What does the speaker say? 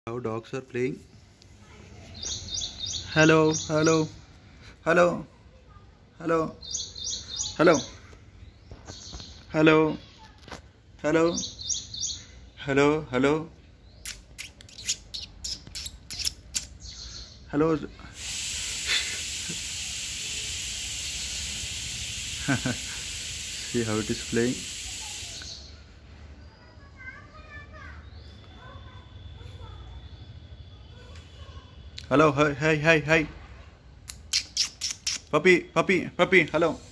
How dogs are playing. Hello, hello, hello, hello, hello, hello, hello, hello, hello, hello. See how it is playing. Hello, hi, hi, hi, hi. Puppy, puppy, puppy, hello.